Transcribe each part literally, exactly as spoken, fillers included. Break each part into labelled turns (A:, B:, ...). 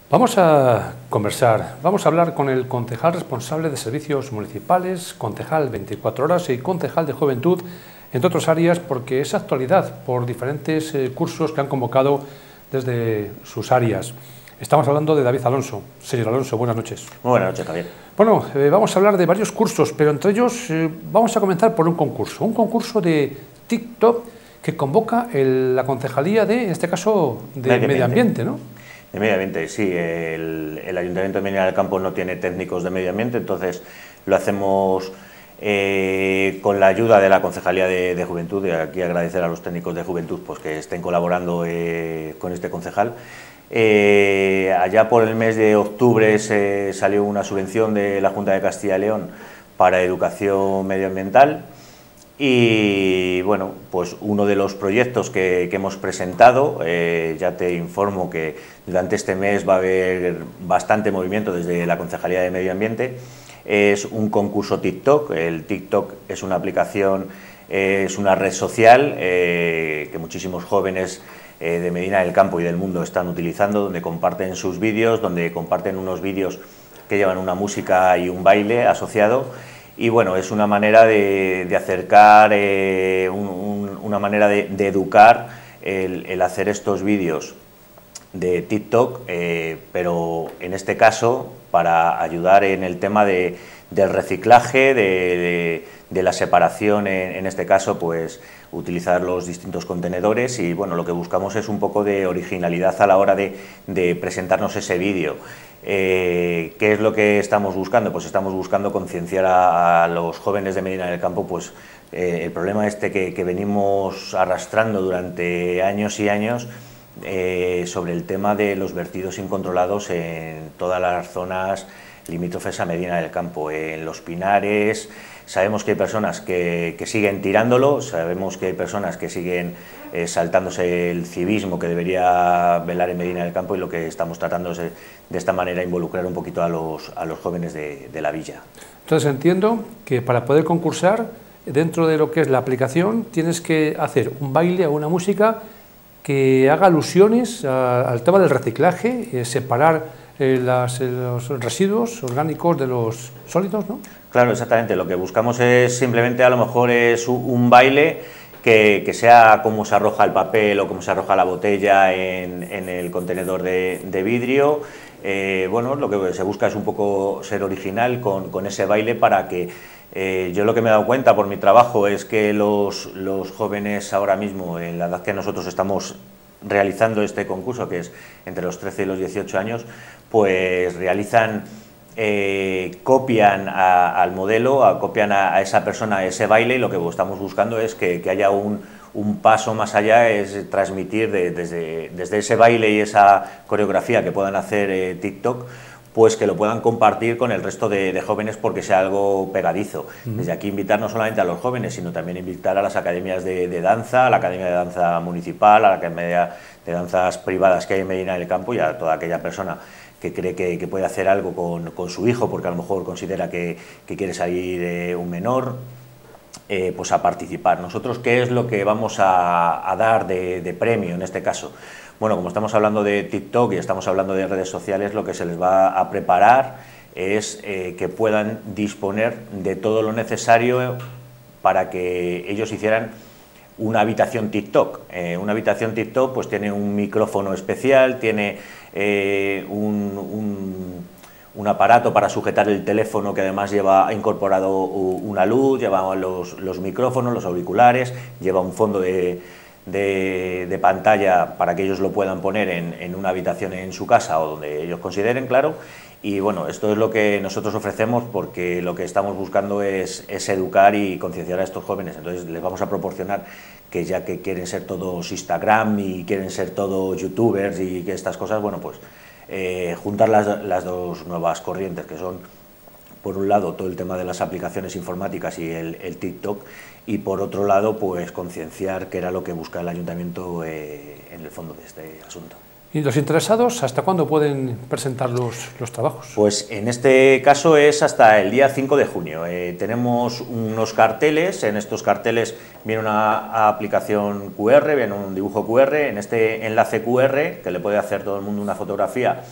A: Vamos a conversar, vamos a hablar con el concejal responsable de servicios municipales, concejal veinticuatro horas y concejal de juventud, entre otras áreas, porque es actualidad por diferentes eh, cursos que han convocado desde sus áreas. Estamos hablando de David Alonso. Señor Alonso, buenas noches.
B: Muy buenas noches, Javier.
A: Bueno, eh, vamos a hablar de varios cursos, pero entre ellos eh, vamos a comenzar por un concurso, un concurso de TikTok que convoca el, la concejalía de, en este caso, de Medio, medio ambiente, ¿no?
B: De medio ambiente, sí. El, el Ayuntamiento de Medina del Campo no tiene técnicos de medio ambiente, entonces lo hacemos eh, con la ayuda de la Concejalía de, de Juventud, y aquí agradecer a los técnicos de Juventud pues, que estén colaborando eh, con este concejal. Eh, allá por el mes de octubre se salió una subvención de la Junta de Castilla y León para educación medioambiental. Y bueno, pues uno de los proyectos que, que hemos presentado, eh, ya te informo que durante este mes va a haber bastante movimiento desde la Concejalía de Medio Ambiente, es un concurso TikTok. El TikTok es una aplicación, eh, es una red social eh, que muchísimos jóvenes eh, de Medina del Campo y del mundo están utilizando, donde comparten sus vídeos, donde comparten unos vídeos que llevan una música y un baile asociado. Y bueno, es una manera de, de acercar, eh, un, un, una manera de, de educar el, el hacer estos vídeos de TikTok, eh, pero en este caso para ayudar en el tema de, del reciclaje, de, de, de la separación, en, en este caso pues utilizar los distintos contenedores, y bueno, lo que buscamos es un poco de originalidad a la hora de, de presentarnos ese vídeo. Eh, ¿Qué es lo que estamos buscando? Pues estamos buscando concienciar a, a los jóvenes de Medina del Campo pues eh, el problema este que, que venimos arrastrando durante años y años eh, sobre el tema de los vertidos incontrolados en todas las zonas limítrofes a Medina del Campo, en los pinares. Sabemos que hay personas que, que siguen tirándolo, sabemos que hay personas que siguen eh, saltándose el civismo que debería velar en Medina del Campo, y lo que estamos tratando es de, de esta manera involucrar un poquito a los, a los jóvenes de, de la villa.
A: Entonces entiendo que para poder concursar, dentro de lo que es la aplicación, tienes que hacer un baile o una música que haga alusiones a, al tema del reciclaje, eh, separar eh, las, eh, los residuos orgánicos de los sólidos, ¿no?
B: Claro, exactamente. Lo que buscamos es simplemente, a lo mejor, es un baile que, que sea como se arroja el papel o como se arroja la botella en, en el contenedor de, de vidrio. Eh, bueno, lo que se busca es un poco ser original con, con ese baile para que, eh, yo lo que me he dado cuenta por mi trabajo es que los, los jóvenes ahora mismo, en la edad que nosotros estamos realizando este concurso, que es entre los trece y los dieciocho años, pues realizan... Eh, copian a, al modelo, a, copian a, a esa persona ese baile, y lo que estamos buscando es que, que haya un, un paso más allá, es transmitir de, desde, desde ese baile y esa coreografía que puedan hacer eh, TikTok, pues que lo puedan compartir con el resto de, de jóvenes, porque sea algo pegadizo. Uh-huh. Desde aquí invitar no solamente a los jóvenes, sino también invitar a las academias de, de danza, a la Academia de Danza Municipal, a la Academia de Danzas Privadas que hay en Medina del Campo, y a toda aquella persona que cree que, que puede hacer algo con, con su hijo, porque a lo mejor considera que, que quiere salir eh, un menor, eh, pues a participar. Nosotros, ¿qué es lo que vamos a, a dar de, de premio en este caso? Bueno, como estamos hablando de TikTok y estamos hablando de redes sociales, lo que se les va a preparar es eh, que puedan disponer de todo lo necesario para que ellos hicieran una habitación TikTok. Eh, una habitación TikTok pues tiene un micrófono especial, tiene eh, un, un, un aparato para sujetar el teléfono que además lleva incorporado una luz, lleva los, los micrófonos, los auriculares, lleva un fondo de, de, de pantalla para que ellos lo puedan poner en, en una habitación en su casa o donde ellos consideren, claro. Y bueno, esto es lo que nosotros ofrecemos, porque lo que estamos buscando es, es educar y concienciar a estos jóvenes. Entonces les vamos a proporcionar que, ya que quieren ser todos Instagram y quieren ser todos youtubers y que estas cosas, bueno, pues eh, juntar las, las dos nuevas corrientes, que son, por un lado, todo el tema de las aplicaciones informáticas y el, el TikTok, y por otro lado, pues concienciar, que era lo que busca el Ayuntamiento eh, en el fondo de este asunto.
A: ¿Y los interesados hasta cuándo pueden presentar los, los trabajos?
B: Pues en este caso es hasta el día cinco de junio. Eh, tenemos unos carteles, en estos carteles viene una aplicación cu erre, viene un dibujo cu erre, en este enlace cu erre, que le puede hacer todo el mundo una fotografía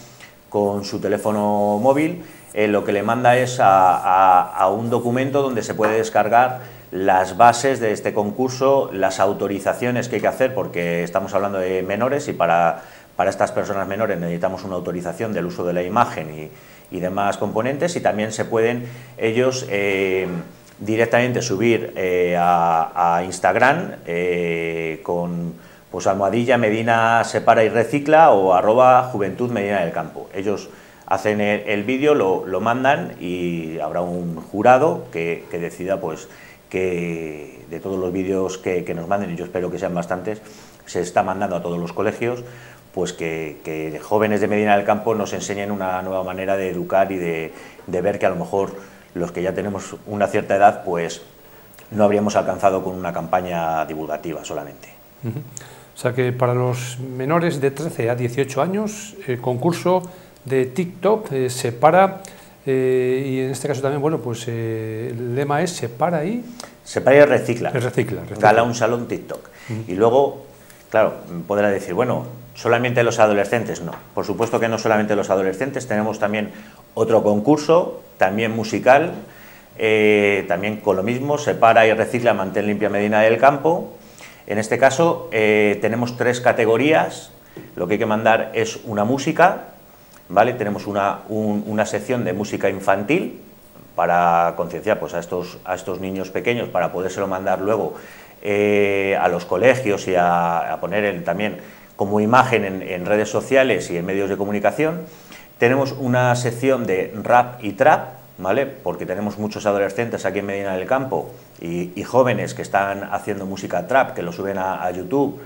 B: con su teléfono móvil, eh, lo que le manda es a, a, a un documento donde se puede descargar las bases de este concurso, las autorizaciones que hay que hacer, porque estamos hablando de menores y para, para estas personas menores necesitamos una autorización del uso de la imagen y, y demás componentes, y también se pueden ellos eh, directamente subir eh, a, a Instagram eh, con pues almohadilla Medina separa y recicla o arroba Juventud Medina del Campo. Ellos hacen el, el vídeo, lo, lo mandan y habrá un jurado que, que decida pues que de todos los vídeos que, que nos manden, y yo espero que sean bastantes, se está mandando a todos los colegios, pues que, que jóvenes de Medina del Campo nos enseñen una nueva manera de educar y de, de ver que a lo mejor los que ya tenemos una cierta edad, pues no habríamos alcanzado con una campaña divulgativa solamente.
A: Uh-huh. O sea que para los menores de trece a dieciocho años, el concurso de TikTok eh, separa, eh, y en este caso también, bueno, pues eh, el lema es separa y...
B: Separa y recicla.
A: Recicla, recicla.
B: Gala un salón TikTok. Uh-huh. Y luego, claro, podrá decir, bueno, solamente los adolescentes. No, por supuesto que no solamente los adolescentes, tenemos también otro concurso, también musical, eh, también con lo mismo, separa y recicla, mantén limpia Medina del Campo. En este caso eh, tenemos tres categorías. Lo que hay que mandar es una música, ¿vale? Tenemos una, un, una sección de música infantil para concienciar pues, a, estos, a estos niños pequeños, para podérselo mandar luego eh, a los colegios y a, a poner el, también como imagen en, en redes sociales y en medios de comunicación. Tenemos una sección de rap y trap, ¿vale? Porque tenemos muchos adolescentes aquí en Medina del Campo y, y jóvenes que están haciendo música trap, que lo suben a, a YouTube.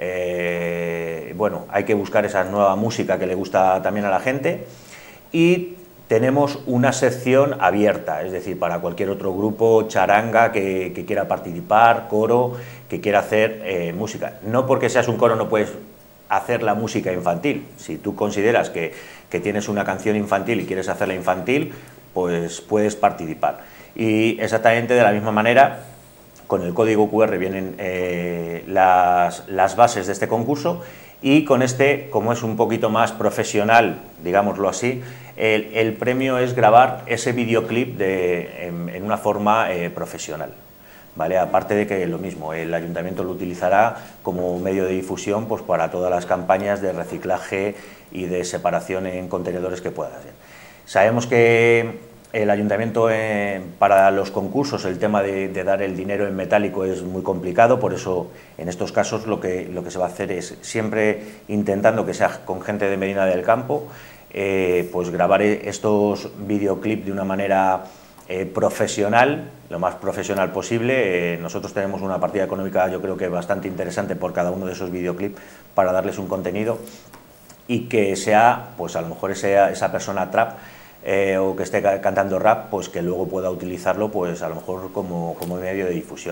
B: Eh, bueno, hay que buscar esa nueva música que le gusta también a la gente. Y tenemos una sección abierta, es decir, para cualquier otro grupo, charanga, que, que quiera participar, coro, que quiera hacer eh, música. No porque seas un coro no puedes hacer la música infantil. Si tú consideras que, que tienes una canción infantil y quieres hacerla infantil, pues puedes participar. Y exactamente de la misma manera, con el código cu erre vienen eh, las, las bases de este concurso, y con este, como es un poquito más profesional, digámoslo así, el, el premio es grabar ese videoclip de, en, en una forma eh, profesional. ¿Vale? Aparte de que lo mismo, el ayuntamiento lo utilizará como medio de difusión pues, para todas las campañas de reciclaje y de separación en contenedores que pueda hacer. Sabemos que el ayuntamiento eh, para los concursos el tema de, de dar el dinero en metálico es muy complicado, por eso en estos casos lo que, lo que se va a hacer es siempre intentando que sea con gente de Medina del Campo, eh, pues grabar estos videoclips de una manera eh, profesional, lo más profesional posible. Eh, nosotros tenemos una partida económica yo creo que bastante interesante por cada uno de esos videoclips para darles un contenido y que sea, pues a lo mejor sea esa persona trap Eh, o que esté cantando rap, pues que luego pueda utilizarlo pues a lo mejor como, como medio de difusión.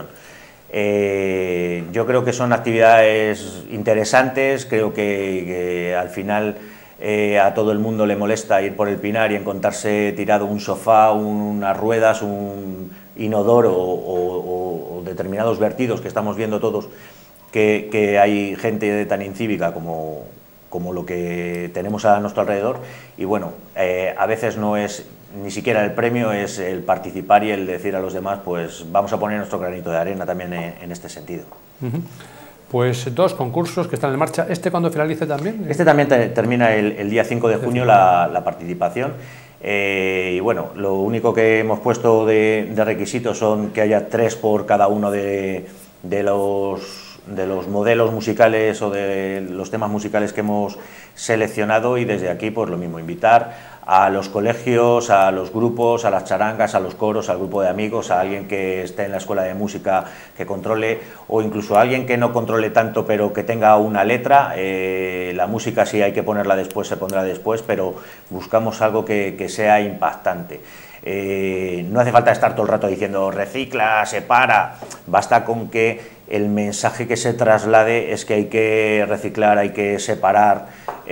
B: Eh, yo creo que son actividades interesantes, creo que, que al final eh, a todo el mundo le molesta ir por el Pinar y encontrarse tirado un sofá, unas ruedas, un inodoro o, o, o determinados vertidos que estamos viendo todos, que, que hay gente tan incívica como como lo que tenemos a nuestro alrededor, y bueno, eh, a veces no es ni siquiera el premio, es el participar y el decir a los demás, pues vamos a poner nuestro granito de arena también en, en este sentido.
A: Uh-huh. Pues dos concursos que están en marcha. ¿Este cuándo finalice también?
B: Este también te, termina el, el día cinco de junio la, la participación, eh, y bueno, lo único que hemos puesto de, de requisitos son que haya tres por cada uno de, de los de los modelos musicales o de los temas musicales que hemos seleccionado, y desde aquí pues lo mismo, invitar a los colegios, a los grupos, a las charangas, a los coros, al grupo de amigos, a alguien que esté en la escuela de música que controle, o incluso a alguien que no controle tanto pero que tenga una letra. Eh, la música sí hay que ponerla después, se pondrá después, pero buscamos algo que, que sea impactante. Eh, no hace falta estar todo el rato diciendo recicla, separa, basta con que el mensaje que se traslade es que hay que reciclar, hay que separar,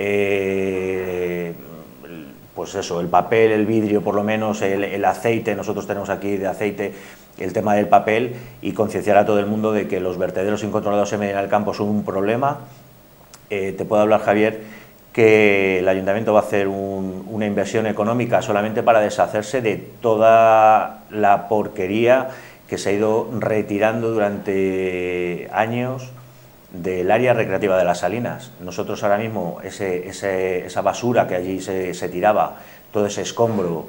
B: eh, pues eso, el papel, el vidrio por lo menos, el, el aceite, nosotros tenemos aquí de aceite el tema del papel, y concienciar a todo el mundo de que los vertederos incontrolados en Medina del Campo son un problema. Eh, te puedo hablar, Javier, que el ayuntamiento va a hacer un, una inversión económica solamente para deshacerse de toda la porquería que se ha ido retirando durante años del área recreativa de las Salinas. Nosotros ahora mismo, ese, ese, esa basura que allí se, se tiraba, todo ese escombro,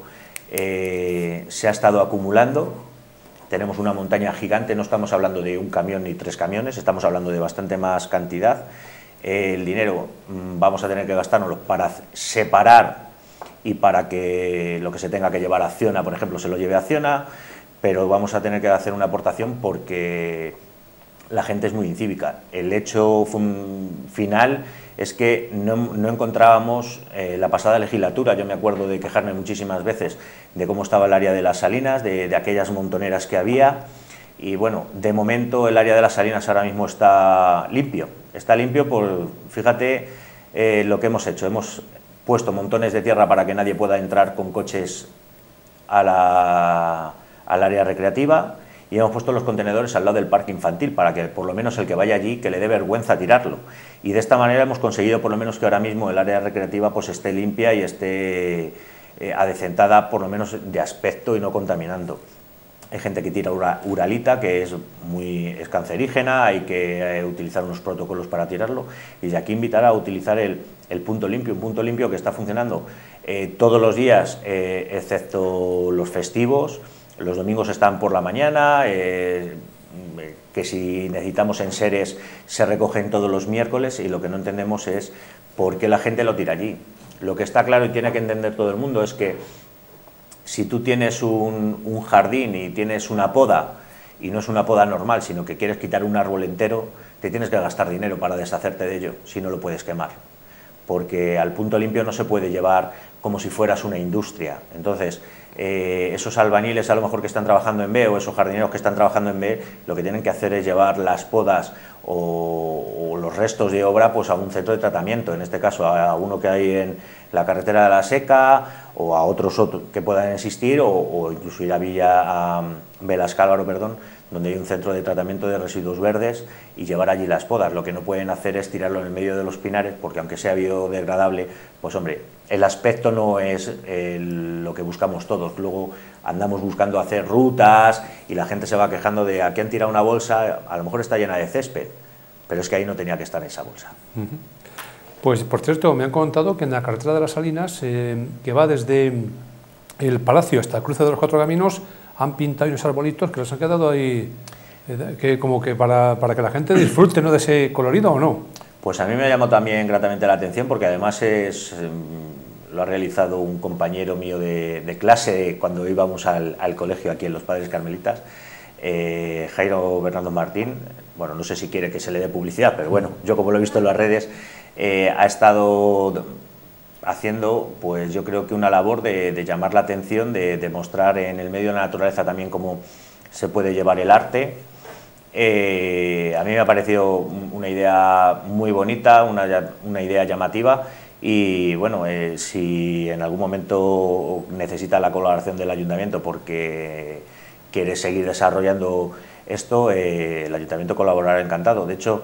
B: eh, se ha estado acumulando. Tenemos una montaña gigante, no estamos hablando de un camión ni tres camiones, estamos hablando de bastante más cantidad. Eh, el dinero mmm, vamos a tener que gastárnoslo para separar y para que lo que se tenga que llevar a Acciona, por ejemplo, se lo lleve a Acciona, pero vamos a tener que hacer una aportación porque la gente es muy incívica. El hecho final es que no, no encontrábamos eh, la pasada legislatura, yo me acuerdo de quejarme muchísimas veces de cómo estaba el área de las Salinas, de, de aquellas montoneras que había, y bueno, de momento el área de las Salinas ahora mismo está limpio, está limpio por, fíjate eh, lo que hemos hecho, hemos puesto montones de tierra para que nadie pueda entrar con coches a la, al área recreativa, y hemos puesto los contenedores al lado del parque infantil para que por lo menos el que vaya allí, que le dé vergüenza tirarlo. Y de esta manera hemos conseguido por lo menos que ahora mismo el área recreativa pues esté limpia y esté eh, adecentada por lo menos de aspecto y no contaminando. Hay gente que tira ura, uralita, que es muy es cancerígena, hay que eh, utilizar unos protocolos para tirarlo, y de aquí invitar a utilizar el, el punto limpio, un punto limpio que está funcionando eh, todos los días, eh, excepto los festivos. Los domingos están por la mañana, eh, que si necesitamos enseres se recogen todos los miércoles, y lo que no entendemos es por qué la gente lo tira allí. Lo que está claro y tiene que entender todo el mundo es que si tú tienes un, un jardín y tienes una poda, y no es una poda normal, sino que quieres quitar un árbol entero, te tienes que gastar dinero para deshacerte de ello, si no lo puedes quemar. Porque al punto limpio no se puede llevar como si fueras una industria. Entonces, eh, esos albañiles a lo mejor que están trabajando en B, o esos jardineros que están trabajando en B, lo que tienen que hacer es llevar las podas o, o los restos de obra pues a un centro de tratamiento, en este caso a uno que hay en la carretera de la Seca, o a otros, otros que puedan existir, o, o incluso ir a Villa, a Velascálvaro, perdón, donde hay un centro de tratamiento de residuos verdes, y llevar allí las podas. Lo que no pueden hacer es tirarlo en el medio de los pinares, porque aunque sea biodegradable, pues hombre, el aspecto no es el, lo que buscamos todos. Luego andamos buscando hacer rutas y la gente se va quejando de aquí han tirado una bolsa, a lo mejor está llena de césped, pero es que ahí no tenía que estar esa bolsa.
A: Uh-huh. Pues por cierto, me han contado que en la carretera de las Salinas, eh, que va desde el Palacio hasta el cruce de los Cuatro Caminos, han pintado unos arbolitos que los han quedado ahí, eh, que como que para, para que la gente disfrute, ¿no?, de ese colorido, ¿o no?
B: Pues a mí me llamó también gratamente la atención, porque además es, eh, lo ha realizado un compañero mío de, de clase cuando íbamos al, al colegio aquí en Los Padres Carmelitas, eh, Jairo Bernardo Martín. Bueno, no sé si quiere que se le dé publicidad, pero bueno, yo como lo he visto en las redes, eh, ha estado haciendo, pues yo creo que una labor de, de llamar la atención, de, de mostrar en el medio de la naturaleza también cómo se puede llevar el arte. Eh, a mí me ha parecido una idea muy bonita, una, una idea llamativa, y bueno, eh, si en algún momento necesita la colaboración del ayuntamiento porque quiere seguir desarrollando esto, eh, el ayuntamiento colaborará encantado. De hecho,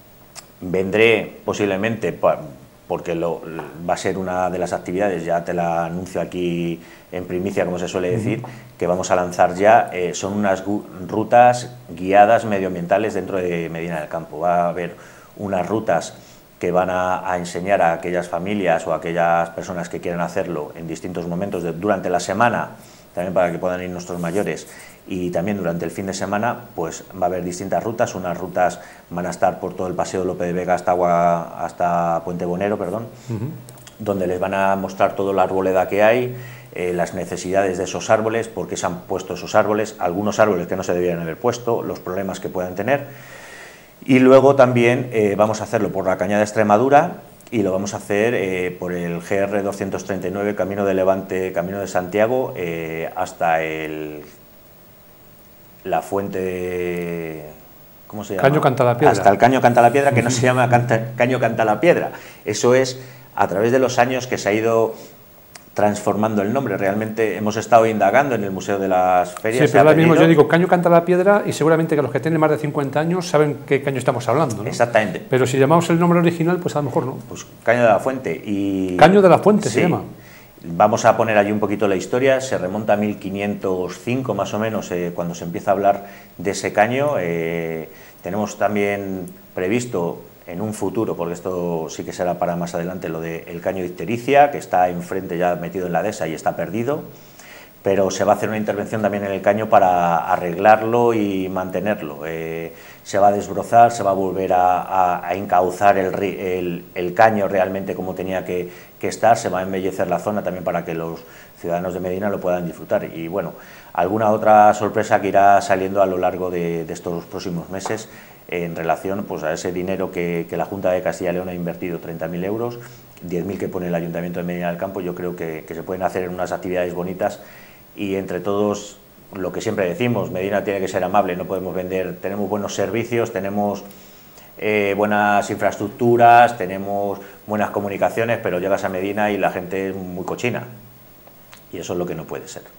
B: vendré posiblemente, porque lo, va a ser una de las actividades, ya te la anuncio aquí en primicia, como se suele decir, que vamos a lanzar ya, eh, son unas rutas guiadas medioambientales dentro de Medina del Campo. Va a haber unas rutas que van a, a enseñar a aquellas familias o a aquellas personas que quieran hacerlo en distintos momentos de, durante la semana, también para que puedan ir nuestros mayores, y también durante el fin de semana, pues va a haber distintas rutas. Unas rutas van a estar por todo el Paseo Lope de Vega hasta, Agua, hasta Puente Bonero, perdón, uh-huh. donde les van a mostrar toda la arboleda que hay, eh, las necesidades de esos árboles, por qué se han puesto esos árboles, algunos árboles que no se debieran haber puesto, los problemas que puedan tener. Y luego también eh, vamos a hacerlo por la Cañada de Extremadura, y lo vamos a hacer eh, por el G R doscientos treinta y nueve, Camino de Levante, Camino de Santiago, eh, hasta el, la fuente de, ¿cómo se llama?
A: Caño Cantalapiedra.
B: Hasta el Caño Cantalapiedra, que no se llama Canta, Caño Cantalapiedra. Eso es a través de los años que se ha ido transformando el nombre. Realmente hemos estado indagando en el Museo de las Ferias.
A: Sí, pero ahora mismo yo digo Caño Canta la Piedra y seguramente que los que tienen más de cincuenta años saben qué caño estamos hablando, ¿no?
B: Exactamente.
A: Pero si llamamos el nombre original, pues a lo mejor no.
B: Pues Caño de la Fuente. Y
A: Caño de la Fuente
B: sí,
A: se llama.
B: Vamos a poner allí un poquito la historia. Se remonta a mil quinientos cinco más o menos, eh, cuando se empieza a hablar de ese caño. Eh, tenemos también previsto en un futuro, porque esto sí que será para más adelante, lo del caño de ictericia, que está enfrente ya metido en la dehesa y está perdido, pero se va a hacer una intervención también en el caño para arreglarlo y mantenerlo. Eh, se va a desbrozar, se va a volver a, a, a encauzar el, el, el caño realmente como tenía que, que estar, se va a embellecer la zona también para que los ciudadanos de Medina lo puedan disfrutar. Y bueno, alguna otra sorpresa que irá saliendo a lo largo de, de estos próximos meses, en relación pues, a ese dinero que, que la Junta de Castilla y León ha invertido, treinta mil euros, diez mil que pone el Ayuntamiento de Medina del Campo. Yo creo que, que se pueden hacer en unas actividades bonitas y entre todos, lo que siempre decimos, Medina tiene que ser amable, no podemos vender, tenemos buenos servicios, tenemos eh, buenas infraestructuras, tenemos buenas comunicaciones, pero llegas a Medina y la gente es muy cochina y eso es lo que no puede ser.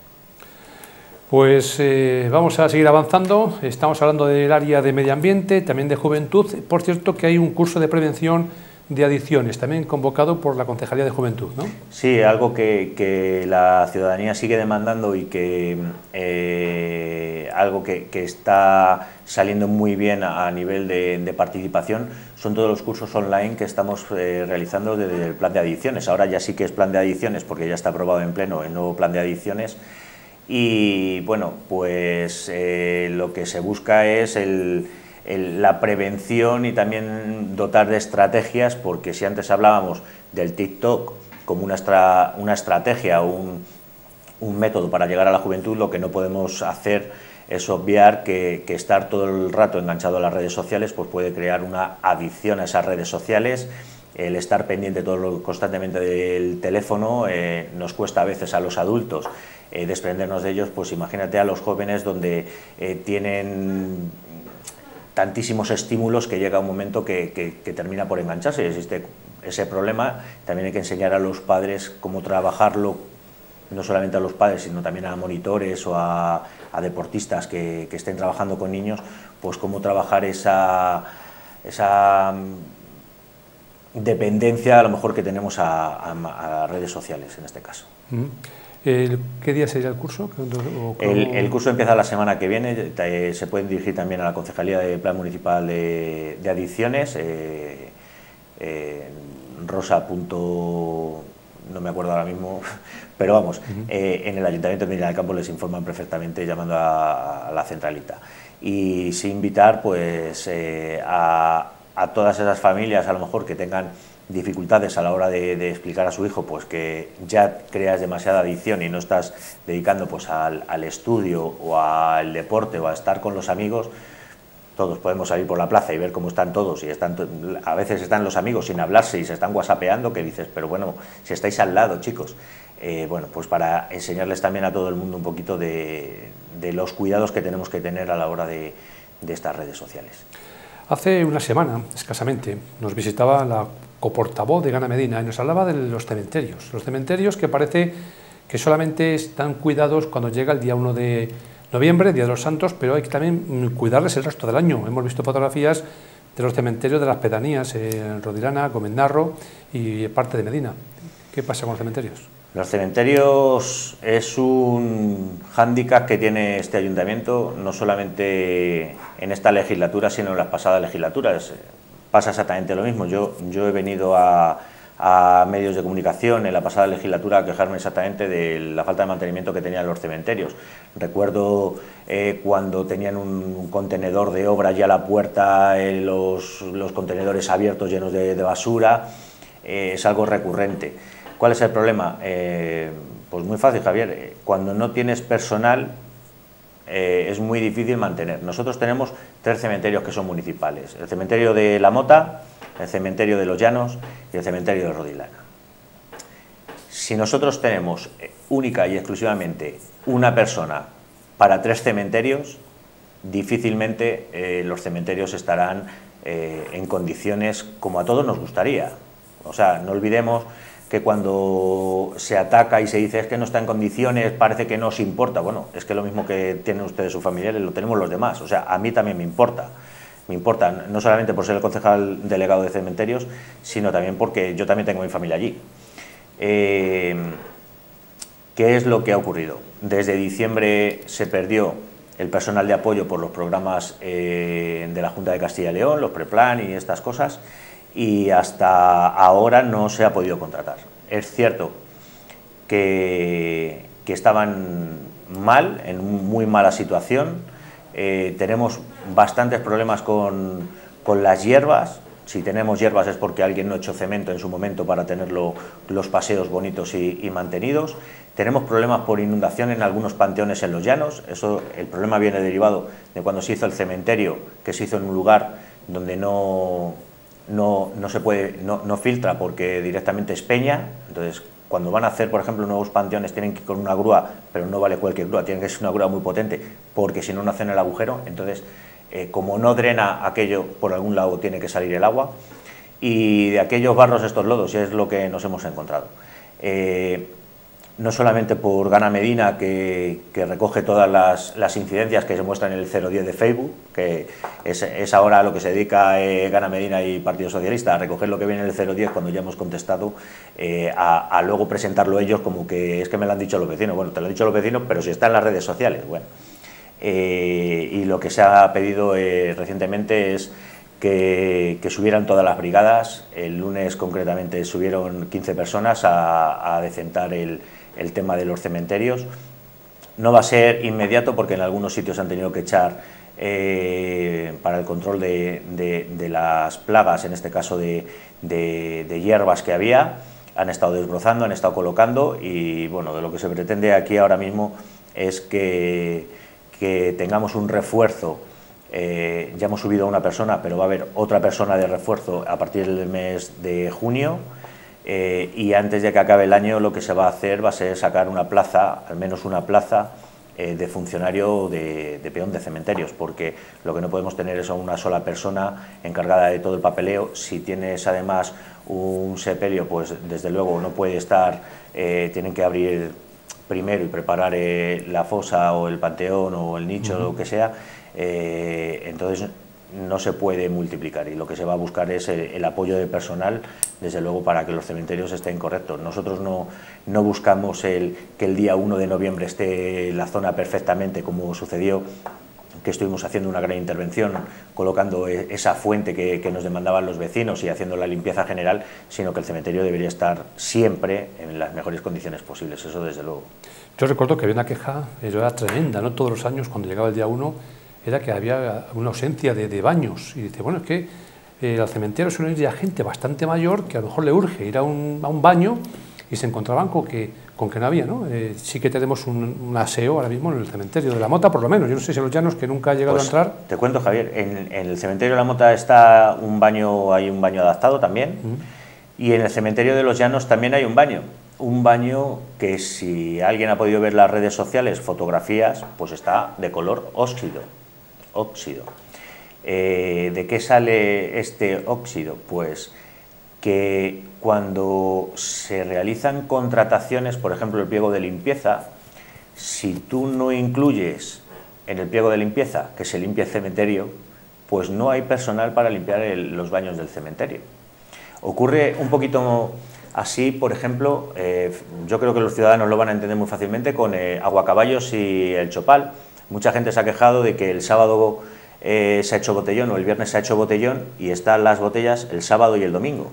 A: Pues eh, vamos a seguir avanzando. Estamos hablando del área de medio ambiente, también de juventud. Por cierto, que hay un curso de prevención de adicciones, también convocado por la Concejalía de Juventud, ¿no?
B: Sí, algo que, que la ciudadanía sigue demandando y que eh, algo que, que está saliendo muy bien a, a nivel de, de participación son todos los cursos online que estamos eh, realizando desde el plan de adicciones. Ahora ya sí que es plan de adicciones porque ya está aprobado en pleno el nuevo plan de adicciones. Y bueno, pues eh, lo que se busca es el, el, la prevención y también dotar de estrategias, porque si antes hablábamos del TikTok como una, estra, una estrategia o un, un método para llegar a la juventud, lo que no podemos hacer es obviar que, que estar todo el rato enganchado a las redes sociales pues puede crear una adicción a esas redes sociales. El estar pendiente todo lo, constantemente del teléfono eh, nos cuesta a veces a los adultos eh, desprendernos de ellos. Pues imagínate a los jóvenes donde eh, tienen tantísimos estímulos que llega un momento que, que, que termina por engancharse. Existe ese problema. También hay que enseñar a los padres cómo trabajarlo, no solamente a los padres, sino también a monitores o a, a deportistas que, que estén trabajando con niños, pues cómo trabajar esa... esa dependencia a lo mejor que tenemos a, a, a redes sociales en este caso.
A: Uh-huh. eh, ¿Qué día sería el curso? ¿O
B: el, el curso empieza la semana que viene, eh, se pueden dirigir también a la Concejalía de Plan Municipal de, de Adicciones, eh, eh, rosa. No me acuerdo ahora mismo, pero vamos, uh-huh. eh, en el Ayuntamiento de Medina del Campo les informan perfectamente llamando a, a la centralita. Y sin invitar pues eh, a a todas esas familias a lo mejor que tengan dificultades a la hora de, de explicar a su hijo pues que ya creas demasiada adicción y no estás dedicando pues al, al estudio o al deporte o a estar con los amigos. Todos podemos salir por la plaza y ver cómo están todos y están a veces están los amigos sin hablarse y se están whatsappeando, que dices, pero bueno, si estáis al lado, chicos. Eh, bueno, pues para enseñarles también a todo el mundo un poquito de, de los cuidados que tenemos que tener a la hora de, de estas redes sociales.
A: Hace una semana, escasamente, nos visitaba la coportavoz de Gana Medina y nos hablaba de los cementerios. Los cementerios que parece que solamente están cuidados cuando llega el día uno de noviembre, Día de los Santos, pero hay que también cuidarles el resto del año. Hemos visto fotografías de los cementerios de las pedanías, en Rodirana, Comendarro y parte de Medina. ¿Qué pasa con los cementerios?
B: Los cementerios es un hándicap que tiene este ayuntamiento, no solamente en esta legislatura, sino en las pasadas legislaturas. Pasa exactamente lo mismo. Yo, yo he venido a, a medios de comunicación en la pasada legislatura a quejarme exactamente de la falta de mantenimiento que tenían los cementerios. Recuerdo eh, cuando tenían un contenedor de obra ya a la puerta, eh, los, los contenedores abiertos llenos de, de basura, eh, es algo recurrente. ¿Cuál es el problema? Eh, pues muy fácil, Javier. Cuando no tienes personal eh, es muy difícil mantener. Nosotros tenemos tres cementerios que son municipales. El cementerio de La Mota, el cementerio de Los Llanos y el cementerio de Rodilana. Si nosotros tenemos única y exclusivamente una persona para tres cementerios, difícilmente eh, los cementerios estarán eh, en condiciones como a todos nos gustaría. O sea, no olvidemos que cuando se ataca y se dice es que no está en condiciones, parece que no os importa. Bueno, es que lo mismo que tienen ustedes sus familiares, lo tenemos los demás. O sea, a mí también me importa. Me importa, no solamente por ser el concejal delegado de cementerios, sino también porque yo también tengo mi familia allí. Eh, ¿Qué es lo que ha ocurrido? Desde diciembre se perdió el personal de apoyo por los programas eh, de la Junta de Castilla y León, los preplan y estas cosas, y hasta ahora no se ha podido contratar. Es cierto que, que estaban mal, en muy mala situación. Eh, tenemos bastantes problemas con, con las hierbas. Si tenemos hierbas es porque alguien no ha hecho cemento en su momento para tener los paseos bonitos y, y mantenidos. Tenemos problemas por inundación en algunos panteones en los llanos. Eso, el problema viene derivado de cuando se hizo el cementerio, que se hizo en un lugar donde no, no, no se puede, no, no filtra porque directamente es peña. Entonces, cuando van a hacer, por ejemplo, nuevos panteones, tienen que ir con una grúa, pero no vale cualquier grúa, tiene que ser una grúa muy potente, porque si no, no hacen el agujero. Entonces, eh, como no drena aquello, por algún lado tiene que salir el agua, y de aquellos barros estos lodos, y es lo que nos hemos encontrado. Eh, no solamente por Gana Medina, que, que recoge todas las, las incidencias que se muestran en el cero diez de Facebook, que es, es ahora a lo que se dedica eh, Gana Medina y Partido Socialista, a recoger lo que viene en el cero diez cuando ya hemos contestado, eh, a, a luego presentarlo ellos como que es que me lo han dicho los vecinos. Bueno, te lo han dicho los vecinos, pero si está en las redes sociales. Bueno, eh, y lo que se ha pedido eh, recientemente es que, que subieran todas las brigadas. El lunes concretamente subieron quince personas a, a decentar el el tema de los cementerios. No va a ser inmediato porque en algunos sitios han tenido que echar eh, para el control de, de, de las plagas, en este caso de, de, de hierbas que había, han estado desbrozando, han estado colocando, y bueno, de lo que se pretende aquí ahora mismo es que, que tengamos un refuerzo. Eh, ya hemos subido a una persona, pero va a haber otra persona de refuerzo a partir del mes de junio. Eh, y antes de que acabe el año lo que se va a hacer va a ser sacar una plaza, al menos una plaza eh, de funcionario de, de peón de cementerios, porque lo que no podemos tener es a una sola persona encargada de todo el papeleo. Si tienes además un sepelio, pues desde luego no puede estar, eh, tienen que abrir primero y preparar eh, la fosa o el panteón o el nicho, uh-huh. lo que sea, eh, entonces no se puede multiplicar, y lo que se va a buscar es el, el apoyo de personal, desde luego, para que los cementerios estén correctos. Nosotros no, no buscamos el, que el día uno de noviembre esté la zona perfectamente, como sucedió, que estuvimos haciendo una gran intervención colocando esa fuente que, que nos demandaban los vecinos y haciendo la limpieza general, sino que el cementerio debería estar siempre en las mejores condiciones posibles, eso desde luego.
A: Yo recuerdo que había una queja, era tremenda, ¿no? Todos los años cuando llegaba el día uno, era que había una ausencia de, de baños, y dice, bueno, es que eh, al cementerio suele ir ya gente bastante mayor que a lo mejor le urge ir a un, a un baño, y se encontraban con que, con que no había, ¿no? Eh, sí que tenemos un, un aseo ahora mismo en el cementerio de La Mota, por lo menos. Yo no sé si en los llanos, que nunca ha llegado
B: pues,
A: a entrar.
B: Te cuento, Javier, en, en el cementerio de La Mota está un baño, hay un baño adaptado también, uh-huh. y en el cementerio de los Llanos también hay un baño. Un baño que, si alguien ha podido ver las redes sociales, fotografías, pues está de color óxido. óxido. Eh, ¿De qué sale este óxido? Pues que cuando se realizan contrataciones, por ejemplo el pliego de limpieza, si tú no incluyes en el pliego de limpieza que se limpie el cementerio, pues no hay personal para limpiar el, los baños del cementerio. Ocurre un poquito así, por ejemplo, eh, yo creo que los ciudadanos lo van a entender muy fácilmente con eh, Aguacaballos y el Chopal. Mucha gente se ha quejado de que el sábado eh, se ha hecho botellón o el viernes se ha hecho botellón y están las botellas el sábado y el domingo.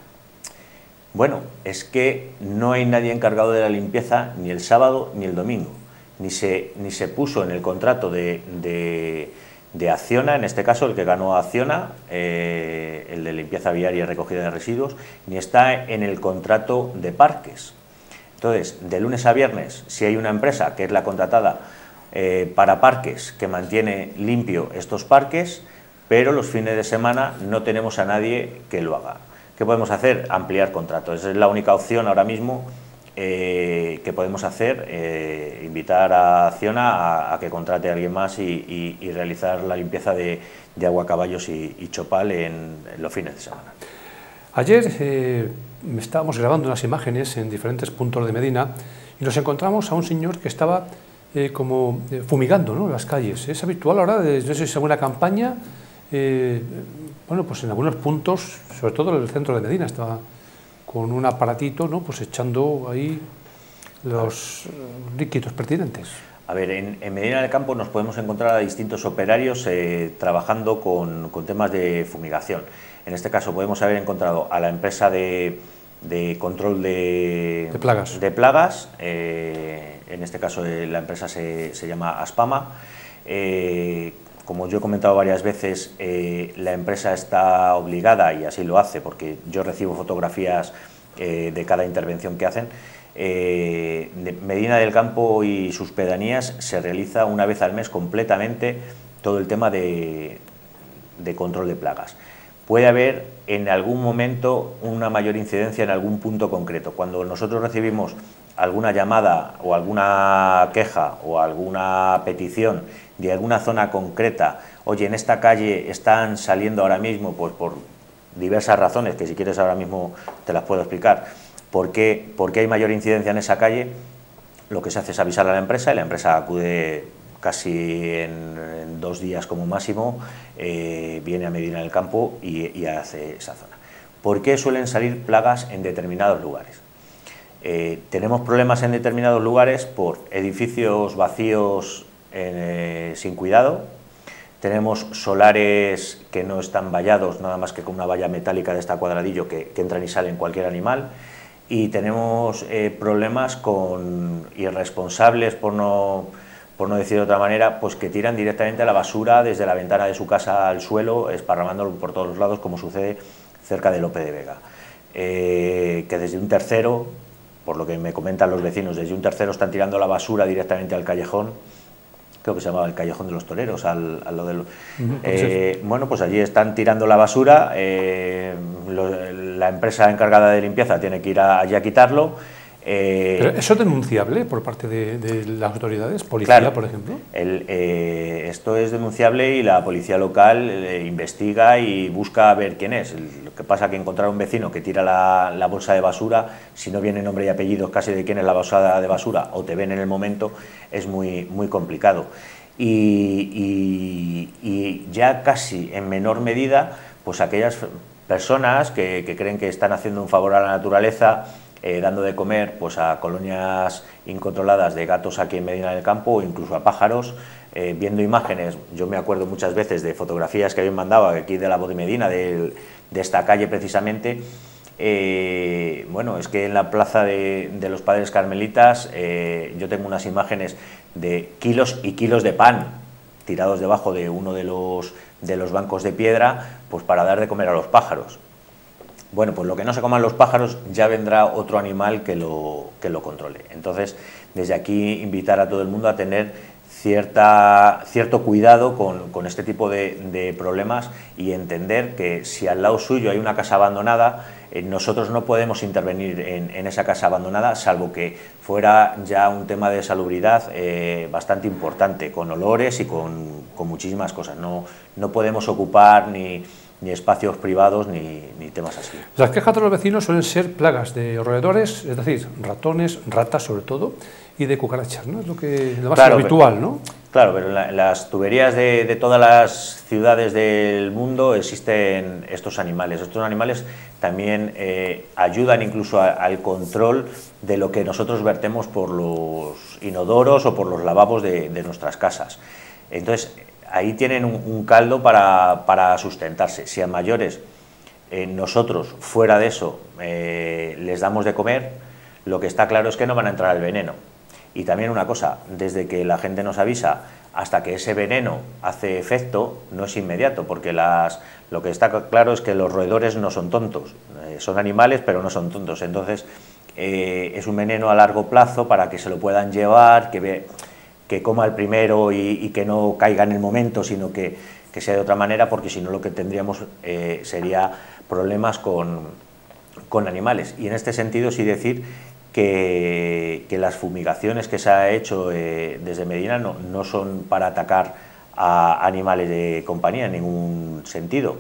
B: Bueno, es que no hay nadie encargado de la limpieza ni el sábado ni el domingo. Ni se, ni se puso en el contrato de, de, de Acciona, en este caso el que ganó Acciona, eh, el de limpieza viaria y recogida de residuos, ni está en el contrato de parques. Entonces, de lunes a viernes, si hay una empresa que es la contratada Eh, para parques, que mantiene limpio estos parques, pero los fines de semana no tenemos a nadie que lo haga. ¿Qué podemos hacer? Ampliar contratos. Esa es la única opción ahora mismo eh, que podemos hacer, eh, invitar a Acciona a, a que contrate a alguien más y, y, y realizar la limpieza de, de Aguacaballos y, y Chopal en, en los fines de semana.
A: Ayer eh, estábamos grabando unas imágenes en diferentes puntos de Medina y nos encontramos a un señor que estaba eh, como eh, fumigando, ¿no?, las calles. Es habitual ahora, no sé si es alguna campaña, eh, bueno, pues en algunos puntos, sobre todo en el centro de Medina, estaba con un aparatito, ¿no?, pues echando ahí los líquidos pertinentes.
B: A ver, en, en Medina del Campo nos podemos encontrar a distintos operarios eh, trabajando con, con temas de fumigación. En este caso podemos haber encontrado a la empresa de, de control de,
A: de plagas,
B: de plagas eh, en este caso eh, la empresa se, se llama Aspama. Eh, como yo he comentado varias veces, eh, la empresa está obligada, y así lo hace, porque yo recibo fotografías eh, de cada intervención que hacen. Eh, Medina del Campo y sus pedanías se realiza una vez al mes completamente todo el tema de, de control de plagas. Puede haber en algún momento una mayor incidencia en algún punto concreto. Cuando nosotros recibimos alguna llamada o alguna queja o alguna petición de alguna zona concreta, oye, en esta calle están saliendo ahora mismo, pues por diversas razones, que si quieres ahora mismo te las puedo explicar, ¿por qué, por qué hay mayor incidencia en esa calle? Lo que se hace es avisar a la empresa y la empresa acude casi en, en dos días como máximo, eh, viene a Medina del Campo y, y hace esa zona. ¿Por qué suelen salir plagas en determinados lugares? Eh, tenemos problemas en determinados lugares por edificios vacíos eh, sin cuidado, tenemos solares que no están vallados, nada más que con una valla metálica de esta cuadradillo que, que entran y salen cualquier animal, y tenemos eh, problemas con irresponsables, por no, por no decir de otra manera, pues que tiran directamente la basura desde la ventana de su casa al suelo, esparramándolo por todos los lados, como sucede cerca de Lope de Vega. Eh, que desde un tercero, por lo que me comentan los vecinos, desde un tercero están tirando la basura directamente al callejón, creo que se llamaba el Callejón de los Toreros, al, al lo del... Uh-huh, eh, bueno, pues allí están tirando la basura, eh, lo, la empresa encargada de limpieza tiene que ir a, allí a quitarlo. Eh,
A: ¿Pero eso es denunciable por parte de, de las autoridades? ¿Policía,
B: claro,
A: por ejemplo?
B: El, eh, esto es denunciable y la policía local eh, investiga y busca a ver quién es. Lo que pasa es que encontrar un vecino que tira la, la bolsa de basura, si no viene nombre y apellidos casi de quién es la bolsa de basura o te ven en el momento, es muy, muy complicado. Y, y, y ya casi en menor medida, pues aquellas personas que, que creen que están haciendo un favor a la naturaleza, Eh, dando de comer pues a colonias incontroladas de gatos aquí en Medina del Campo o incluso a pájaros, eh, viendo imágenes. Yo me acuerdo muchas veces de fotografías que habían mandado aquí de la Voz de Medina, de, de esta calle precisamente. Eh, bueno, es que en la plaza de, de los Padres Carmelitas eh, yo tengo unas imágenes de kilos y kilos de pan tirados debajo de uno de los, de los bancos de piedra, pues para dar de comer a los pájaros. Bueno, pues lo que no se coman los pájaros ya vendrá otro animal que lo, que lo controle. Entonces, desde aquí invitar a todo el mundo a tener cierta, cierto cuidado con, con este tipo de, de problemas y entender que si al lado suyo hay una casa abandonada, eh, nosotros no podemos intervenir en, en esa casa abandonada, salvo que fuera ya un tema de salubridad eh, bastante importante, con olores y con, con muchísimas cosas. No, no podemos ocupar ni... ni espacios privados, ni, ni temas así.
A: Las quejas de los vecinos suelen ser plagas de roedores, es decir, ratones, ratas sobre todo, y de cucarachas, ¿no? Es lo que lo más claro, habitual,
B: pero,
A: ¿no?
B: Claro, pero en, la, en las tuberías de, de todas las ciudades del mundo existen estos animales. Estos animales también eh, ayudan incluso a, al control de lo que nosotros vertemos por los inodoros o por los lavabos de, de nuestras casas. Entonces, ahí tienen un, un caldo para, para sustentarse. Si a mayores eh, nosotros, fuera de eso, eh, les damos de comer, lo que está claro es que no van a entrar al veneno. Y también una cosa, desde que la gente nos avisa hasta que ese veneno hace efecto, no es inmediato, porque las, lo que está claro es que los roedores no son tontos, eh, son animales pero no son tontos. Entonces eh, es un veneno a largo plazo para que se lo puedan llevar, que ve, que coma el primero y, y que no caiga en el momento, sino que, que sea de otra manera, porque si no lo que tendríamos eh, sería problemas con, con animales. Y en este sentido sí decir que, que las fumigaciones que se ha hecho eh, desde Medina no, no son para atacar a animales de compañía en ningún sentido,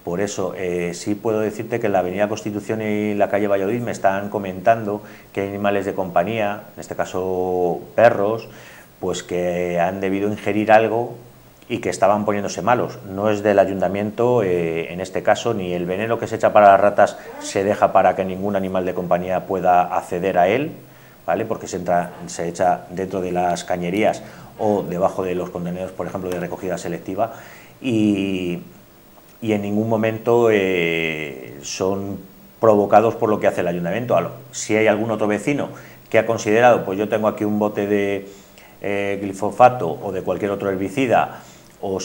B: Por eso eh, sí puedo decirte que en la avenida Constitución y la calle Valladolid me están comentando que hay animales de compañía, en este caso perros, pues que han debido ingerir algo y que estaban poniéndose malos. No es del ayuntamiento, eh, en este caso, ni el veneno que se echa para las ratas se deja para que ningún animal de compañía pueda acceder a él, ¿vale? Porque se, entra, se echa dentro de las cañerías o debajo de los contenedores, por ejemplo, de recogida selectiva, y, y en ningún momento eh, son provocados por lo que hace el ayuntamiento. Si hay algún otro vecino que ha considerado, pues yo tengo aquí un bote de eh, glifosato o de cualquier otro herbicida, o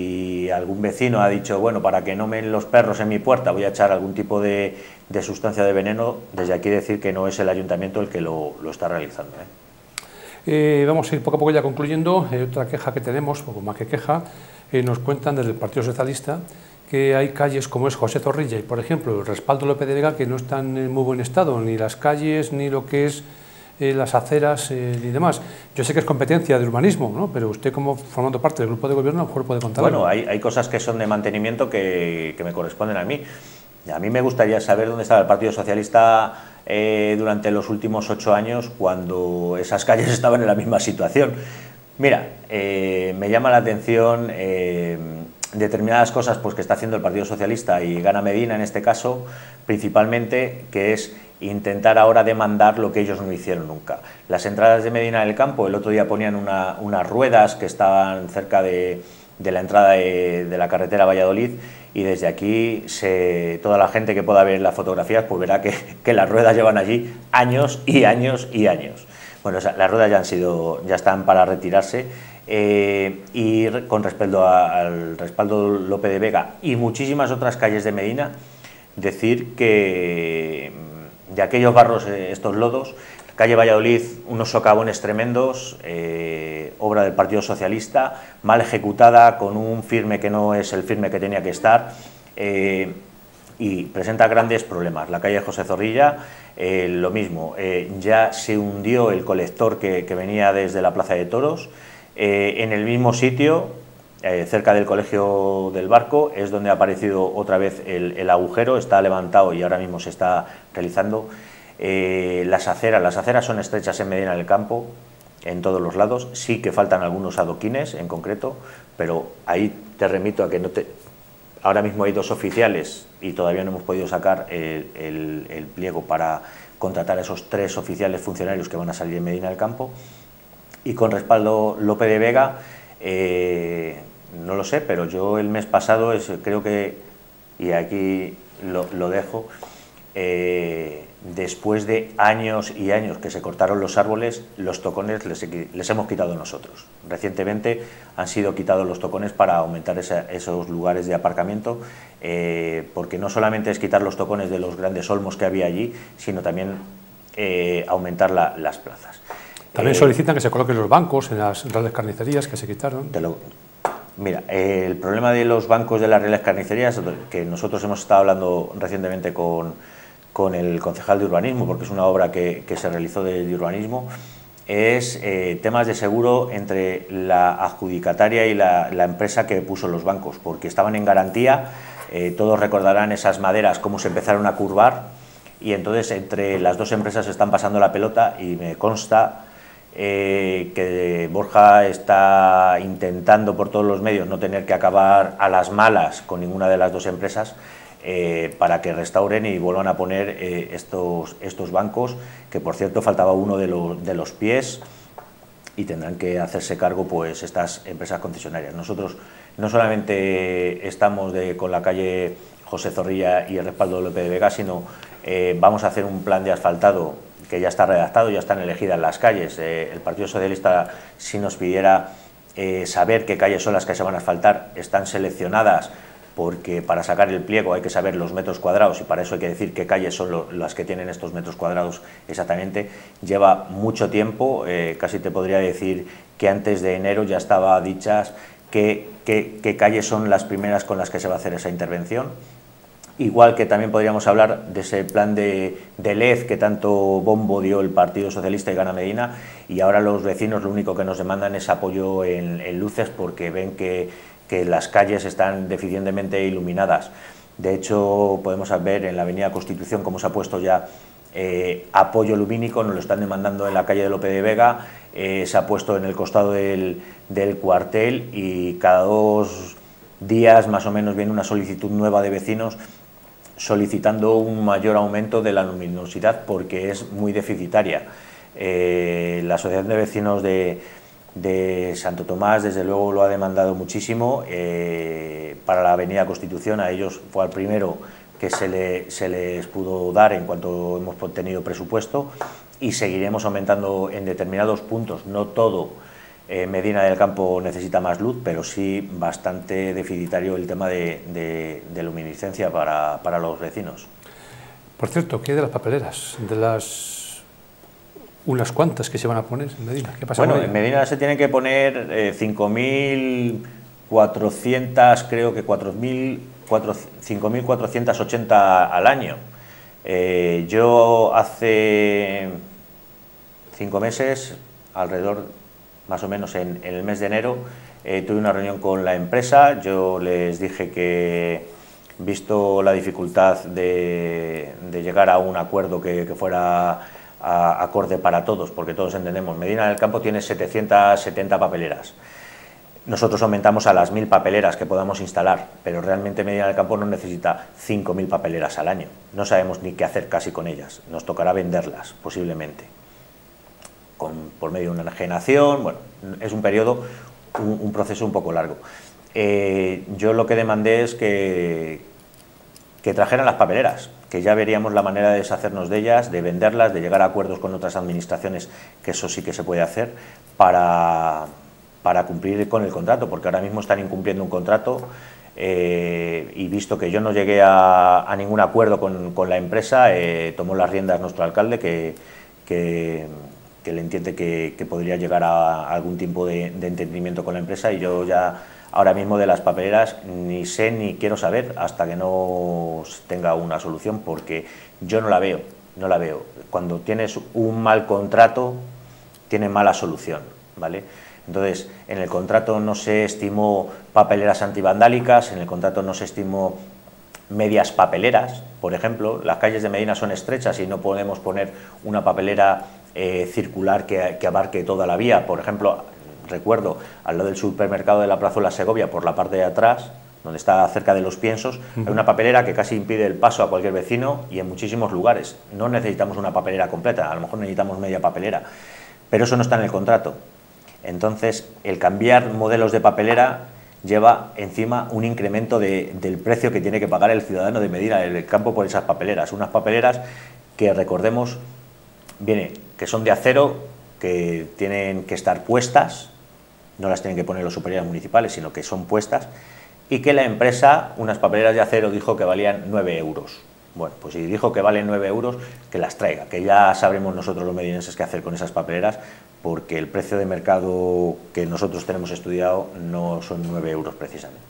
B: si algún vecino ha dicho, bueno, para que no meen los perros en mi puerta voy a echar algún tipo de, de sustancia de veneno, desde aquí decir que no es el ayuntamiento el que lo, lo está realizando, ¿eh?
A: Eh, vamos a ir poco a poco ya concluyendo. Eh, otra queja que tenemos, poco más que queja, eh, nos cuentan desde el Partido Socialista que hay calles como es José Zorrilla y, por ejemplo, el Respaldo López de Vega, que no están en muy buen estado, ni las calles, ni lo que es eh, las aceras, eh, ni demás. Yo sé que es competencia de urbanismo, ¿no? Pero usted, como formando parte del grupo de gobierno, a lo mejor puede contar
B: Bueno,
A: algo.
B: hay, hay cosas que son de mantenimiento que, que me corresponden a mí. A mí me gustaría saber dónde estaba el Partido Socialista eh, durante los últimos ocho años, cuando esas calles estaban en la misma situación. Mira, eh, me llama la atención eh, determinadas cosas pues, que está haciendo el Partido Socialista y Gana Medina en este caso, principalmente, que es intentar ahora demandar lo que ellos no hicieron nunca. Las entradas de Medina del Campo, el otro día ponían una, unas ruedas que estaban cerca de, de la entrada de, de la carretera Valladolid, y desde aquí se, toda la gente que pueda ver las fotografías pues verá que, que las ruedas llevan allí años y años y años. Bueno, o sea, las ruedas ya han sido, ya están para retirarse, eh, y con respecto a, al Respaldo López de Vega y muchísimas otras calles de Medina, decir que de aquellos barros, eh, estos lodos, calle Valladolid, unos socavones tremendos, eh, obra del Partido Socialista, mal ejecutada, con un firme que no es el firme que tenía que estar, eh, y presenta grandes problemas. La calle José Zorrilla, eh, lo mismo, eh, ya se hundió el colector que, que venía desde la Plaza de Toros, eh, en el mismo sitio, eh, cerca del Colegio del Barco, es donde ha aparecido otra vez el, el agujero, está levantado y ahora mismo se está realizando. Eh, las aceras, las aceras son estrechas en Medina del Campo, en todos los lados, sí que faltan algunos adoquines en concreto, pero ahí te remito a que no te... Ahora mismo hay dos oficiales y todavía no hemos podido sacar el, el, el pliego para contratar a esos tres oficiales funcionarios que van a salir en Medina del Campo. Y con Respaldo López de Vega, eh, no lo sé, pero yo el mes pasado es, creo que, y aquí lo, lo dejo, eh, después de años y años que se cortaron los árboles, los tocones les, les hemos quitado nosotros. Recientemente han sido quitados los tocones para aumentar esa, esos lugares de aparcamiento, eh, porque no solamente es quitar los tocones de los grandes olmos que había allí, sino también eh, aumentar la, las plazas.
A: También
B: eh,
A: solicitan que se coloquen los bancos en las reales carnicerías que se quitaron.
B: Te lo, mira, eh, el problema de los bancos de las reales carnicerías, que nosotros hemos estado hablando recientemente con... con el concejal de urbanismo, porque es una obra que, que se realizó de, de urbanismo, es eh, temas de seguro entre la adjudicataria y la, la empresa que puso los bancos, porque estaban en garantía, eh, todos recordarán esas maderas, cómo se empezaron a curvar, y entonces entre las dos empresas están pasando la pelota, y me consta eh, que Borja está intentando por todos los medios no tener que acabar a las malas con ninguna de las dos empresas, Eh, para que restauren y vuelvan a poner eh, estos, estos bancos, que por cierto faltaba uno de, lo, de los pies, y tendrán que hacerse cargo pues estas empresas concesionarias. Nosotros no solamente estamos de, con la calle José Zorrilla y el Respaldo de López de Vega, sino eh, vamos a hacer un plan de asfaltado que ya está redactado, ya están elegidas las calles. Eh, el Partido Socialista, si nos pidiera eh, saber qué calles son las que se van a asfaltar, están seleccionadas, porque para sacar el pliego hay que saber los metros cuadrados, y para eso hay que decir qué calles son lo, las que tienen estos metros cuadrados exactamente. Lleva mucho tiempo, eh, casi te podría decir que antes de enero ya estaba dichas qué, qué, qué calles son las primeras con las que se va a hacer esa intervención. Igual que también podríamos hablar de ese plan de, de L E D que tanto bombo dio el Partido Socialista y Gana Medina, y ahora los vecinos lo único que nos demandan es apoyo en, en luces, porque ven que que las calles están deficientemente iluminadas. De hecho, podemos ver en la avenida Constitución cómo se ha puesto ya eh, apoyo lumínico, nos lo están demandando en la calle de Lope de Vega, eh, se ha puesto en el costado del, del cuartel, y cada dos días más o menos viene una solicitud nueva de vecinos solicitando un mayor aumento de la luminosidad porque es muy deficitaria. Eh, la Asociación de Vecinos de, de Santo Tomás desde luego lo ha demandado muchísimo. Eh, para la avenida Constitución a ellos fue al primero que se, le, se les pudo dar en cuanto hemos tenido presupuesto, y seguiremos aumentando en determinados puntos. No todo eh, Medina del Campo necesita más luz, pero sí bastante deficitario el tema de, de, de luminiscencia para, para los vecinos.
A: Por cierto, ¿qué de las papeleras? De las unas cuantas que se van a poner en Medina. ¿Qué pasa?
B: Bueno, en Medina se tienen que poner eh, cinco mil cuatrocientas, creo que cinco mil cuatrocientas ochenta al año. Eh, yo hace cinco meses, alrededor más o menos en, en el mes de enero, eh, tuve una reunión con la empresa. Yo les dije que, visto la dificultad de, de llegar a un acuerdo que, que fuera a, acorde para todos, porque todos entendemos, Medina del Campo tiene setecientas setenta papeleras. Nosotros aumentamos a las mil papeleras que podamos instalar, pero realmente Medina del Campo no necesita cinco mil papeleras al año. No sabemos ni qué hacer casi con ellas. Nos tocará venderlas, posiblemente, con, por medio de una enajenación. Bueno, es un periodo, un, un proceso un poco largo. Eh, yo lo que demandé es que, que trajeran las papeleras, que ya veríamos la manera de deshacernos de ellas, de venderlas, de llegar a acuerdos con otras administraciones, que eso sí que se puede hacer, para... para cumplir con el contrato, porque ahora mismo están incumpliendo un contrato, eh, y visto que yo no llegué a, a ningún acuerdo con, con la empresa, eh, tomó las riendas nuestro alcalde, que, que, que le entiende que, que podría llegar a algún tipo de, de entendimiento con la empresa, y yo ya ahora mismo de las papeleras ni sé ni quiero saber hasta que no tenga una solución, porque yo no la veo, no la veo. Cuando tienes un mal contrato, tiene mala solución, ¿vale? Entonces, en el contrato no se estimó papeleras antivandálicas, en el contrato no se estimó medias papeleras. Por ejemplo, las calles de Medina son estrechas y no podemos poner una papelera eh, circular que, que abarque toda la vía. Por ejemplo, recuerdo, al lado del supermercado de la Plazuela Segovia, por la parte de atrás, donde está cerca de los piensos, uh-huh. hay una papelera que casi impide el paso a cualquier vecino, y en muchísimos lugares. No necesitamos una papelera completa, a lo mejor necesitamos media papelera, pero eso no está en el contrato. Entonces, el cambiar modelos de papelera lleva encima un incremento de, del precio que tiene que pagar el ciudadano de Medina del Campo por esas papeleras. Unas papeleras que, recordemos, viene, que son de acero, que tienen que estar puestas, no las tienen que poner los superiores municipales, sino que son puestas, y que la empresa, unas papeleras de acero, dijo que valían nueve euros. Bueno, pues si dijo que valen nueve euros, que las traiga, que ya sabremos nosotros los medinenses qué hacer con esas papeleras, porque el precio de mercado que nosotros tenemos estudiado no son nueve euros precisamente.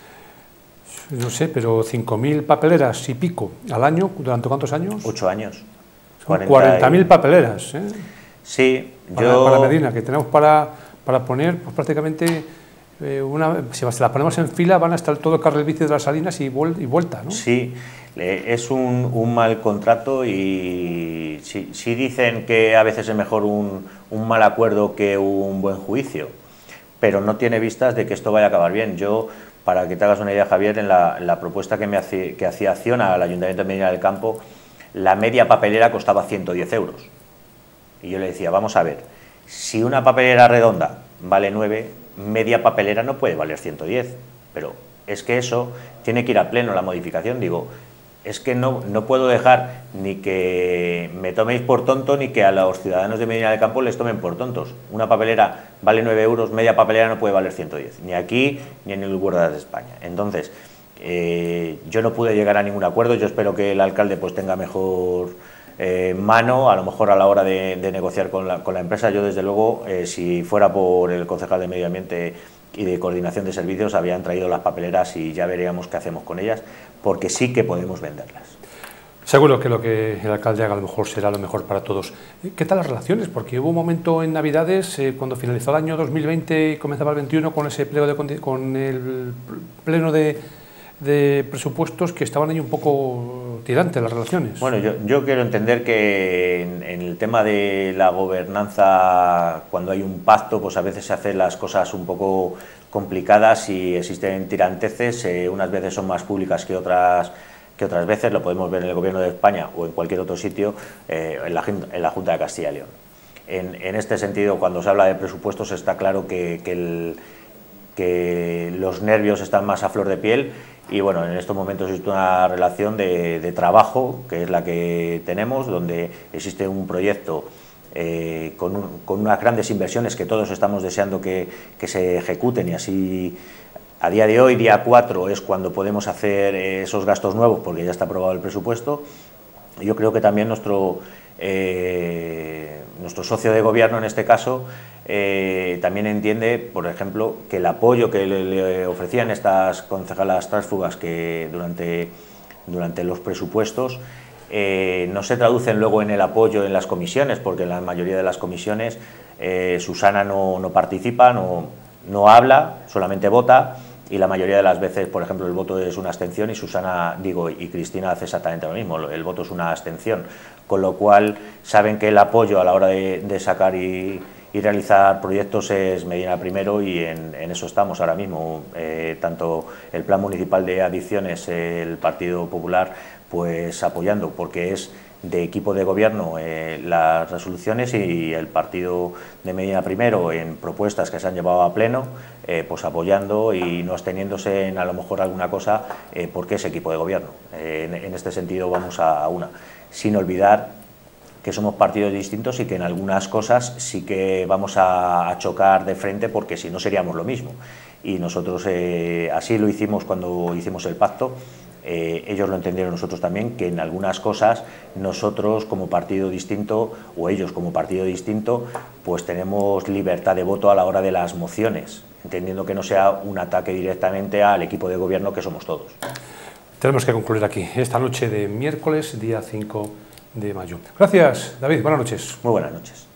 A: No sé, pero cinco mil papeleras y pico al año, ¿durante cuántos años?
B: Ocho años.
A: cuarenta mil papeleras, ¿eh?
B: Sí,
A: para,
B: yo...
A: para Medina, que tenemos para, para poner pues, prácticamente... Eh, una, si las ponemos en fila van a estar todo el carril bici de las Salinas y, vuel, y vuelta, ¿no?
B: Sí, es un, un mal contrato, y sí, sí dicen que a veces es mejor un, un mal acuerdo que un buen juicio, pero no tiene vistas de que esto vaya a acabar bien. Yo, para que te hagas una idea, Javier, en la, la propuesta que, me hace, que hacía Acciona al Ayuntamiento de Medina del Campo, la media papelera costaba ciento diez euros. Y yo le decía, vamos a ver, si una papelera redonda vale nueve, media papelera no puede valer ciento diez, pero es que eso tiene que ir a pleno la modificación. Digo, es que no, no puedo dejar ni que me toméis por tonto, ni que a los ciudadanos de Medina del Campo les tomen por tontos. Una papelera vale nueve euros, media papelera no puede valer ciento diez, ni aquí ni en el lugar de España. Entonces, eh, yo no pude llegar a ningún acuerdo. Yo espero que el alcalde pues tenga mejor eh, mano, a lo mejor a la hora de, de negociar con la, con la empresa. Yo, desde luego, eh, si fuera por el concejal de Medio Ambiente y de Coordinación de Servicios, habían traído las papeleras y ya veríamos qué hacemos con ellas, porque sí que podemos venderlas.
A: Seguro que lo que el alcalde haga a lo mejor será lo mejor para todos. ¿Qué tal las relaciones? Porque hubo un momento en Navidades, eh, cuando finalizó el año dos mil veinte y comenzaba el veintiuno, con ese pleno de, con el pleno de, de presupuestos que estaban ahí un poco tirantes las relaciones.
B: Bueno, yo, yo quiero entender que en, en el tema de la gobernanza, cuando hay un pacto, pues a veces se hacen las cosas un poco complicadas y existen tiranteces, eh, unas veces son más públicas que otras que otras veces, lo podemos ver en el Gobierno de España o en cualquier otro sitio, eh, en, la, en la Junta de Castilla y León. En, en este sentido, cuando se habla de presupuestos, está claro que, que, el, que los nervios están más a flor de piel y bueno, en estos momentos existe una relación de, de trabajo, que es la que tenemos, donde existe un proyecto eh, con, un, con unas grandes inversiones que todos estamos deseando que, que se ejecuten y así. A día de hoy, día cuatro, es cuando podemos hacer esos gastos nuevos porque ya está aprobado el presupuesto. Yo creo que también nuestro, eh, nuestro socio de gobierno, en este caso, eh, también entiende, por ejemplo, que el apoyo que le, le ofrecían estas concejalas tránsfugas que durante, durante los presupuestos eh, no se traducen luego en el apoyo en las comisiones, porque en la mayoría de las comisiones eh, Susana no, no participa, no, no habla, solamente vota. Y la mayoría de las veces, por ejemplo, el voto es una abstención y Susana, digo, y Cristina hace exactamente lo mismo, el voto es una abstención, con lo cual saben que el apoyo a la hora de, de sacar y, y realizar proyectos es Medina primero y en, en eso estamos ahora mismo, eh, tanto el plan municipal de adicciones, el Partido Popular, pues apoyando, porque es de equipo de gobierno eh, las resoluciones y el partido de Medina primero en propuestas que se han llevado a pleno, eh, pues apoyando y no absteniéndose en a lo mejor alguna cosa eh, porque es equipo de gobierno. Eh, en, en este sentido vamos a, a una, sin olvidar que somos partidos distintos y que en algunas cosas sí que vamos a, a chocar de frente porque si no seríamos lo mismo. Y nosotros eh, así lo hicimos cuando hicimos el pacto. Eh, ellos lo entendieron, nosotros también, que en algunas cosas nosotros como partido distinto o ellos como partido distinto pues tenemos libertad de voto a la hora de las mociones, entendiendo que no sea un ataque directamente al equipo de gobierno que somos todos.
A: Tenemos que concluir aquí, esta noche de miércoles, día cinco de mayo. Gracias, David, buenas noches.
B: Muy buenas noches.